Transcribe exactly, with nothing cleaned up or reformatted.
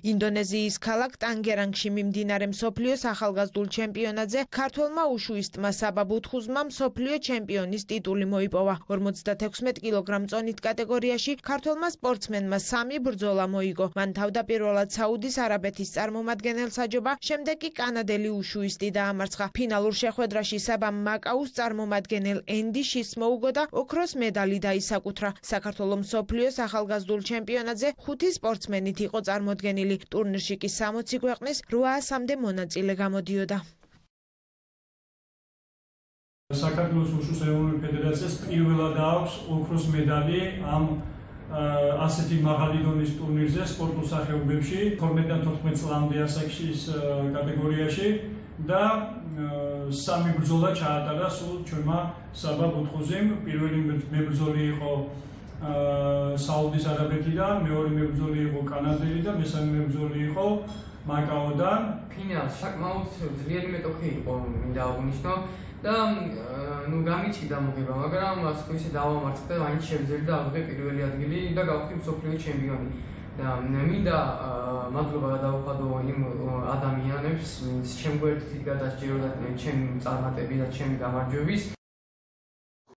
ინდონეზიის ქალაქ ტანგერანგში მიმდინარე მსოფლიოს ახალგაზრდულ ჩემპიონატზე ქართველმა უშუისტმა საბა ბუთხუზმა მსოფლიო ჩემპიონის ტიტული მოიპოვა. ორმოცდათექვსმეტ კილოგრამ წონით კატეგორიაში ქართველმა სპორტსმენმა სამი ბრძოლა მოიგო. მან თავდაპირველად საუდის არაბეთის წარმომადგენელს აჯობა, შემდეგ კი კანადელი უშუისტი დაამარცხა. ფინალურ შეხვედრაში საბამ მაკაუს წარმომადგენელ ენდი შის მოუგო და ოქროს მედალი დაისაკუთრა. საქართველოს მსოფლიოს ახალგაზრდულ ჩემპიონატზე ხუთი სპორტსმენით იყო წარმოდგენილი. ტურნირში კი სამოცი ქვეყნის რვაასამდე მონაწილე გამოდიოდა. საქართველოს უშუს ეროვნული ფედერაციას პირველად აქვს ოქროს მედალი ამ ასეთი მაღალი დონის ტურნირზე სპორტულ სახეობებში თორმეტიდან თოთხმეტ წლამდე ასაკის კატეგორიაში და სამი ბრძოლა ჩაატარა სულ ჩვენმა საბა ბუთხუზიმ. პირველი მებრძოლი იყო საუდის არაბეთიდან, მეორე მებრძოლი იყო კანადელი და მესამე მებრძოლი იყო მაკაოდან. ფინალს საკმაოდ ძლიერი მეტოქი იყო, მინდა აღვნიშნო და ნუ გამიჩნდა მოგება, მაგრამ ასე ისე დავამარცხე და მაინც შევძელი და ავიღე პირველი ადგილი და გავხდი მსოფლიო ჩემპიონი. და მინდა მადლობა გადავუხადო იმ ადამიანებს, ვინც ჩემ გვერდით გადასჭიროდა ჩემი წარმატების და ჩემი გამარჯვების.